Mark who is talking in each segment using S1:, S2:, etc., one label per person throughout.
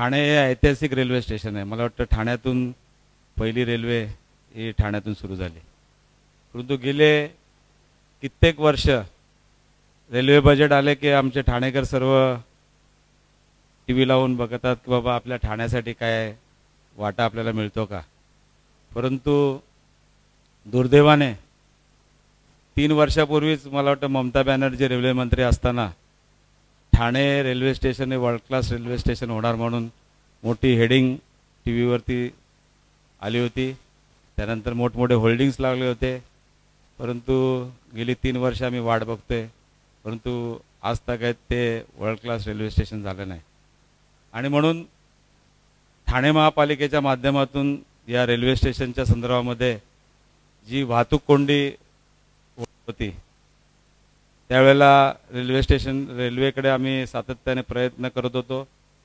S1: ठाणे हे ऐतिहासिक railway station आहे. मला वाटतं ठाण्यातून पहिली रेल्वे ही ठाण्यातून सुरू झाली. परंतु गेले कित्येक वर्ष रेल्वे बजेट आले की आमचे ठाणेकर सर्व टीव्ही लावून बघतात की बाबा आपल्या ठाण्यासाठी काय वाटा आपल्याला मिळतो का. परंतु दुर्दैवाने 3 वर्षापूर्वीच मला वाटतं ममता बॅनर्जी रेल्वे मंत्री असताना ठाणे रेल्वे स्टेशन हे वर्ल्ड क्लास रेल्वे स्टेशन होणार म्हणून मोठी हेडिंग टीव्हीवरती आली होती. त्यानंतर मोठमोठे होल्डिंग्स लागले होते. परंतु गेली 3 वर्ष आम्ही वाट बघतोय, परंतु आज तक ते वर्ल्ड क्लास रेल्वे स्टेशन झालं नाही. आणि म्हणून ठाणे महापालिकेच्या माध्यमातून या रेल्वे स्टेशनच्या संदर्भामध्ये जी वाहतूक कोंडी होती त्यावेळेला रेल्वेकडे आम्ही सातत्याने प्रयत्न करत होतो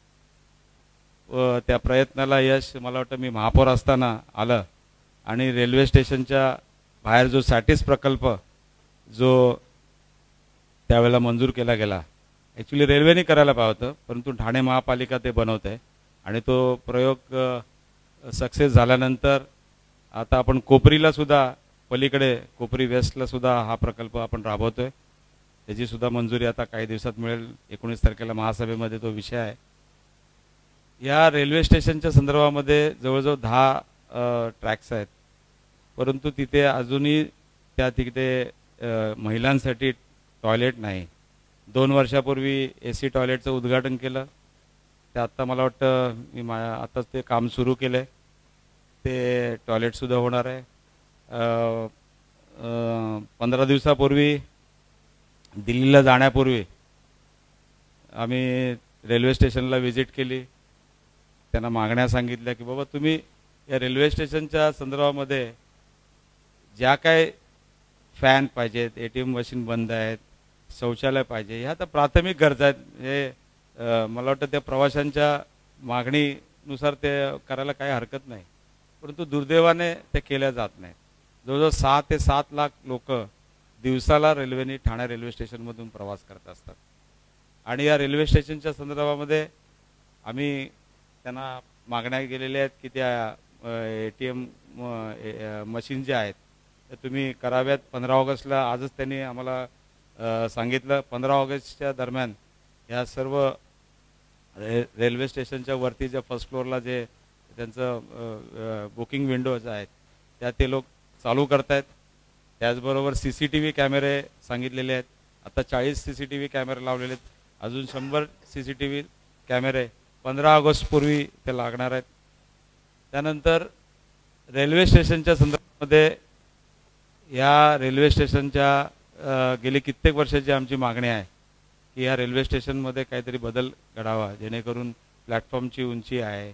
S1: व त्या प्रयत्नाला यश मला वाटतं मी महापौर असताना आलं. आणि रेल्वे स्टेशनच्या बाहेर जो सॅटिस प्रकल्प जो त्यावेळेला मंजूर केला गेला, ॲक्च्युली रेल्वेने करायला पाहिजे होतं, परंतु ठाणे महापालिका ते बनवत आहे. आणि तो प्रयोग सक्सेस झाल्यानंतर आता आपण कोपरीला सुद्धा पलीकडे कोपरी वेस्टला सुद्धा हा प्रकल्प आपण राबवतोय. त्याची सुद्धा मंजुरी आता काही दिवसात मिळेल. 19 तारखेला महासभेमध्ये तो विषय आहे. या रेल्वे स्टेशनच्या संदर्भामध्ये जवळजवळ 10 ट्रॅक्स आहेत, परंतु तिथे अजूनही तिथे महिलांसाठी टॉयलेट नाही. 2 वर्षापूर्वी AC टॉयलेटचं उद्घाटन केलं. ते आत्ता मला वाटतं मी आताच ते काम सुरू केलं आहे. ते टॉयलेटसुद्धा होणार आहे. 15 दिवसापूर्वी दिल्लीला जाण्यापूर्वी आम्ही रेल्वे स्टेशनला व्हिजिट केली. त्यांना मागण्या सांगितल्या की बाबा तुम्ही या रेल्वे स्टेशनच्या संदर्भामध्ये ज्या काय फॅन पाहिजेत, ATM मशीन बंद आहेत, शौचालय पाहिजे, ह्या तर प्राथमिक गरजा आहेत. हे मला वाटतं त्या प्रवाशांच्या मागणीनुसार ते करायला काही हरकत नाही, परंतु दुर्दैवाने ते केल्या जात नाही. जवळजवळ 6 ते 7 लाख लोक दिवसाला रेल्वेने ठाणे रेल्वे स्टेशनमधून प्रवास करत असतात. आणि या रेल्वे स्टेशनच्या संदर्भामध्ये आम्ही त्यांना मागण्या गेलेल्या आहेत की त्या ATM मशीन जे आहेत ते तुम्ही कराव्यात. 15 ऑगस्टला आजच त्यांनी आम्हाला सांगितलं 15 ऑगस्टच्या दरम्यान ह्या सर्व रेल्वे स्टेशनच्या वरती ज्या फर्स्ट फ्लोअरला जे त्यांचं बुकिंग विंडोज आहेत त्या ते लोक चालू करतायत. त्याचबरोबर CCTV कॅमेरे सांगितलेले आहेत. आता 40 CCTV कॅमेरे लावलेले आहेत. अजून 100 CCTV कॅमेरे 15 ऑगस्टपूर्वी ते लागणार आहेत. त्यानंतर रेल्वे स्टेशनच्या संदर्भामध्ये या रेल्वे स्टेशनच्या गेली कित्येक वर्षाची आमची मागणी आहे की या रेल्वे स्टेशनमध्ये काहीतरी बदल घडावा, जेणेकरून प्लॅटफॉर्मची उंची आहे,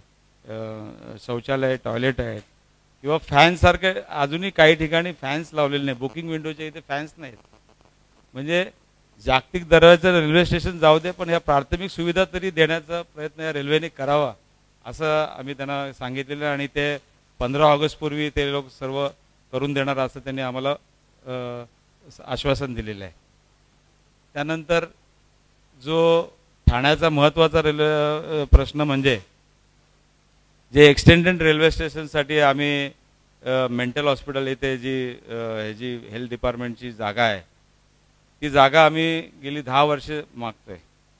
S1: शौचालय टॉयलेट आहेत किंवा फॅनसारखे अजूनही काही ठिकाणी फॅन्स लावलेले नाही. बुकिंग विंडोच्या इथे फॅन्स नाहीत. म्हणजे जागतिक दर्जाचं रेल्वे स्टेशन जाऊ दे, पण ह्या प्राथमिक सुविधा तरी देण्याचा प्रयत्न या रेल्वेने करावा असं आम्ही त्यांना सांगितलेलं. आणि ते 15 ऑगस्टपूर्वी ते लोक सर्व करून देणार असं त्यांनी आम्हाला आश्वासन दिलेलं आहे. त्यानंतर जो ठाण्याचा महत्त्वाचा रेल्वे प्रश्न म्हणजे जे एक्सटेंडेड रेल्वे स्टेशनसाठी आम्ही मेंटल हॉस्पिटल इथे जी हेल्थ डिपार्टमेंटची जागा आहे ती जागा आम्ही गेली 10 वर्ष मागतोय.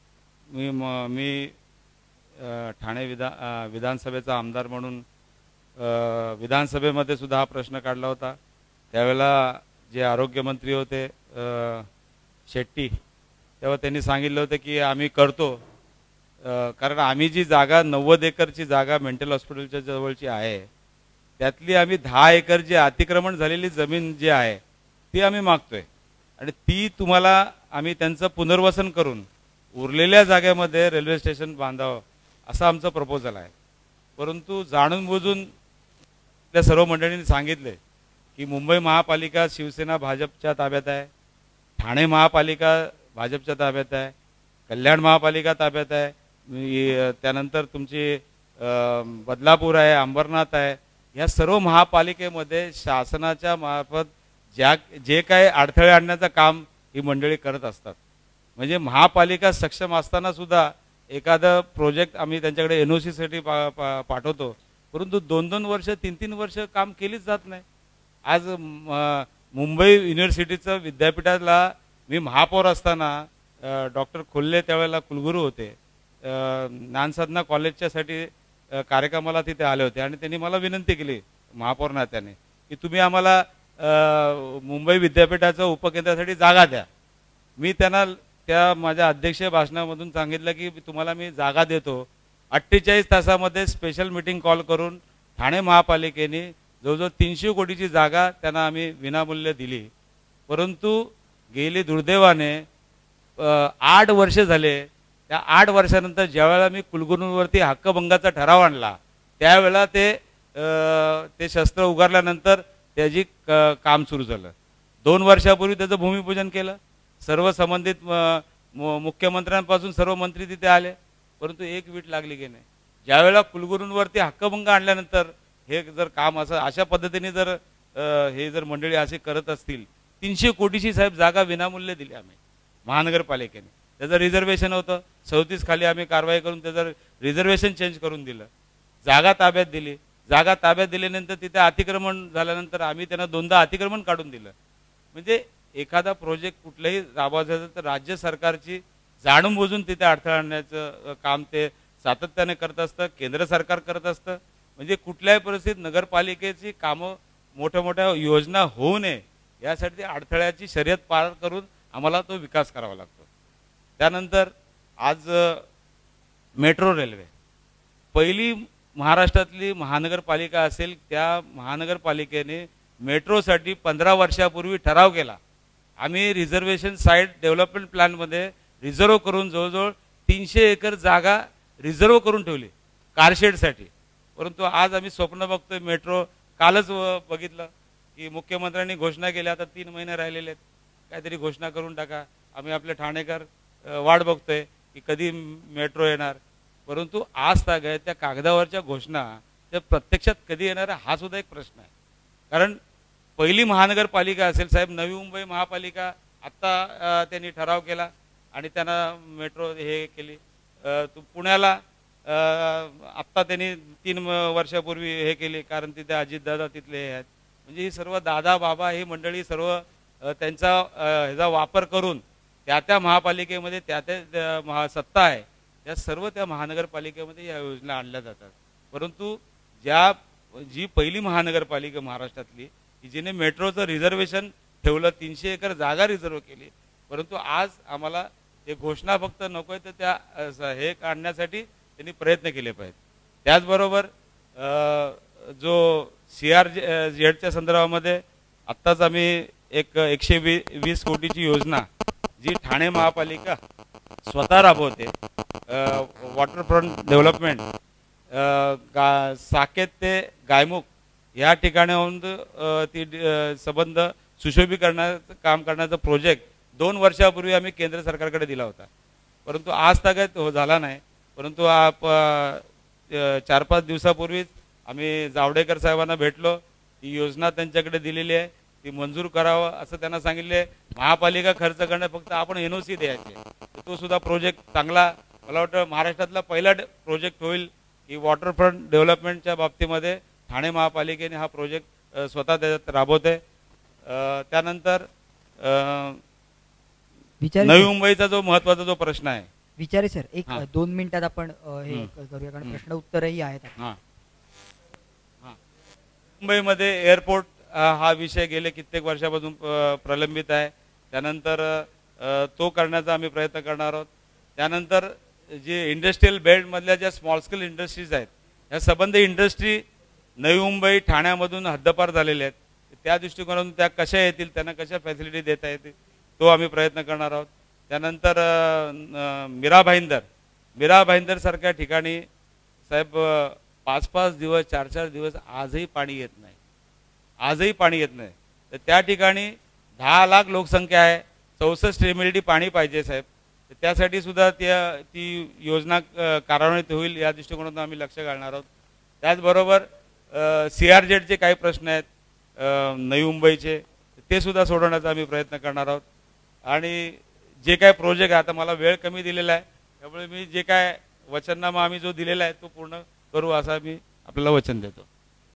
S1: मी ठाणे विधानसभेचा आमदार म्हणून विधानसभेमध्ये सुद्धा हा प्रश्न काढला होता. त्यावेळेला जे आरोग्यमंत्री होते शेट्टी, तेव्हा त्यांनी सांगितलं होतं की आम्ही करतो, कारण आम्ही जी जागा 90 एकरची जागा मेंटल हॉस्पिटलच्या जवळची आहे त्यातली आम्ही 10 एकर जी अतिक्रमण झालेली जमीन जी आहे ती आम्ही मागतोय. आणि ती तुम्हाला आम्ही त्यांचं पुनर्वसन करून उरलेल्या जागेमध्ये रेल्वे स्टेशन बांधावं असं आमचं प्रपोजल आहे. परंतु जाणून बुजून त्या सर्व मंडळींनी सांगितले की मुंबई महापालिका शिवसेना भाजपच्या ताब्यात आहे, ठाणे महापालिका भाजपच्या ताब्यात आहे, कल्याण महापालिका ताब्यात आहे, त्यानंतर तुमची बदलापूर आहे, अंबरनाथ आहे. या सर्व महापालिकेमध्ये शासनाच्या मार्फत जे काही अडथळे आणण्याचं काम ही मंडळी करत असतात. म्हणजे महापालिका सक्षम असताना सुद्धा एखादा प्रोजेक्ट आम्ही त्यांच्याकडे NOC साठी पाठवतो, परंतु 2-2 वर्ष 3-3 वर्ष काम केलीच जात नाही. आज मुंबई युनिव्हर्सिटीचं विद्यापीठाला मी महापौर असताना डॉक्टर खोल्ले त्यावेळेला कुलगुरू होते. ज्ञानसाधना कॉलेजच्यासाठी कार्यक्रमाला तिथे आले होते आणि त्यांनी मला विनंती केली महापौर नात्याने की तुम्ही आम्हाला मुंबई विद्यापीठाच्या उपकेंद्रासाठी जागा द्या. मी त्यांना त्या माझ्या अध्यक्षीय भाषणामधून सांगितलं की तुम्हाला मी जागा देतो. 48 तासामध्ये स्पेशल मीटिंग कॉल करून ठाणे महापालिकेने जवळजवळ 300 कोटीची जागा त्यांना आम्ही विनामूल्य दिली. परंतु गेली दुर्दैवाने 8 वर्ष झाले. त्या 8 वर्षानंतर ज्यावेळेला मी कुलगुरूंवरती हक्कभंगाचा ठराव आणला त्यावेळेला ते शस्त्र उगारल्यानंतर त्याची काम सुरू झालं. 2 वर्षापूर्वी त्याचं भूमिपूजन केलं. सर्व संबंधित मुख्यमंत्र्यांपासून सर्व मंत्री तिथे आले, परंतु एक वीट लागली की नाही. ज्यावेळेला कुलगुरूंवरती हक्कभंग आणल्यानंतर हे जर काम असं अशा पद्धतीने जर हे जर मंडळी असे करत असतील, 300 कोटीची साहेब जागा विनामूल्य दिली आम्ही महानगरपालिकेने. त्याचं रिझर्वेशन होतं 37 खाली आम्ही कारवाई करून त्याचं रिझर्वेशन चेंज करून दिलं. जागा ताब्यात दिली. जागा ताब्यात दिल्यानंतर तिथे अतिक्रमण झाल्यानंतर आम्ही त्यांना 2दा अतिक्रमण काढून दिलं. म्हणजे एखादा प्रोजेक्ट कुठलाही राबवायचा तर राज्य सरकारची जाणून बुजून तिथे अडथळा आणण्याचं काम ते सातत्याने करत असतं. केंद्र सरकार करत असतं. म्हणजे कुठल्याही परिस्थितीत नगरपालिकेची कामं मोठ्या मोठ्या योजना होऊ नये यासाठी अडथळ्याची शर्यत पार करून आम्हाला तो विकास करावा लागतो. त्यानंतर आज मेट्रो रेल्वे पहिली महाराष्ट्रातली महानगरपालिका असेल, त्या महानगरपालिकेने मेट्रोसाठी 15 वर्षापूर्वी ठराव केला. आम्ही रिझर्वेशन साइट डेव्हलपमेंट प्लॅनमध्ये रिझर्व करून जवळजवळ 300 एकर जागा रिझर्व करून ठेवली कारशेडसाठी. परंतु आज आम्ही स्वप्न बघतोय मेट्रो. कालच बघितलं की मुख्यमंत्र्यांनी घोषणा केल्या, आता 3 महिने राहिलेले आहेत, काहीतरी घोषणा करून टाका. आम्ही आपले ठाणेकर वाट बघतोय की कधी मेट्रो येणार. परंतु आज तागायत त्या कागदावरच्या घोषणा त्या प्रत्यक्षात कधी येणार हा सुद्धा एक प्रश्न आहे. कारण पहिली महानगरपालिका असेल साहेब, नवी मुंबई महापालिका आत्ता त्यांनी ठराव केला आणि त्यांना मेट्रो हे केली. पुण्याला आत्ता त्यांनी 3 वर्षापूर्वी हे केले, कारण तिथे अजितदादा तिथले हे आहेत. म्हणजे ही सर्व दादा बाबा ही मंडळी सर्व त्यांचा ह्याचा वापर करून त्या महापालिकेमध्ये त्या सत्ता आहे त्या सर्व त्या महानगरपालिकेमध्ये या योजना आणल्या जातात. परंतु जी पहिली महानगरपालिका महाराष्ट्रातली की जिने मेट्रोचं रिझर्वेशन ठेवलं, 300 एकर जागा रिझर्व केली, परंतु आज आम्हाला ते घोषणा फक्त नको आहे तर त्या हे काढण्यासाठी त्यांनी प्रयत्न केले पाहिजेत. त्याचबरोबर जो CRZच्या संदर्भामध्ये आत्ताच आम्ही एक 120 कोटीची योजना जी ठाणे महापालिका स्वतः राबवते, वॉटरफ्रंट डेव्हलपमेंट साकेत ते गायमुख या ठिकाणाहून ती संबंध सुशोभीकरणाचं काम करण्याचा प्रोजेक्ट 2 वर्षापूर्वी आम्ही केंद्र सरकारकडे दिला होता, परंतु आज तक झाला नाही. परंतु 4-5 दिवसापूर्वीच आम्ही जावडेकर साहेबांना भेटलो. ती योजना त्यांच्याकडे दिलेली आहे, ती मंजूर करावं असं त्यांना सांगितले. महापालिका खर्च करणे फक्त आपण NOC द्यायचे. तो सुद्धा प्रोजेक्ट चांगला, मला वाटतं महाराष्ट्रातला पहिला प्रोजेक्ट होईल की वॉटरफ्रंट डेव्हलपमेंटच्या बाबतीमध्ये ठाणे महापालिकेने हा प्रोजेक्ट स्वतः त्याच्यात राबवते. त्यानंतर नवी मुंबईचा जो महत्त्वाचा जो प्रश्न आहे
S2: विचारे सर, एक 2 मिनिटात आपण हे करूया कारण प्रश्न उत्तरही आहेत.
S1: मुंबईमध्ये एअरपोर्ट हा विषय गेले कित्येक वर्षापासून प्रलंबित आहे. त्यानंतर तो करण्याचा आम्ही प्रयत्न करणार आहोत. त्यानंतर जे इंडस्ट्रियल बेल्ट मधल्या ज्या स्मॉल स्केल इंडस्ट्रीज आहेत या संबंध इंडस्ट्री नवी मुंबई ठाण्यामधून हद्दपार झालेल्या आहेत. त्या दृष्टिकोनातून त्या कशा येतील, त्यांना कशा फॅसिलिटी देता येतील तो आम्ही प्रयत्न करणार आहोत. त्यानंतर मीरा भाईंदर सारख्या ठिकाणी साहेब 5-5 दिवस 4-4 दिवस आजही पाणी येत नाही. तर त्या ठिकाणी 10 लाख लोकसंख्या आहे, 64 MLD पाणी पाहिजे साहेब. तर त्यासाठी सुद्धा ती योजना कार्यान्वित होईल या दृष्टिकोनातून आम्ही लक्ष घालणार आहोत. त्याचबरोबर CRZचे काही प्रश्न आहेत नवी मुंबईचे, ते सुद्धा सोडवण्याचा आम्ही प्रयत्न करणार आहोत. आणि जे काही प्रोजेक्ट आहे, आता मला वेळ कमी दिलेला आहे त्यामुळे मी जे काय वचननामा आम्ही जो दिलेला आहे तो पूर्ण करू असा मी आपल्याला वचन देतो.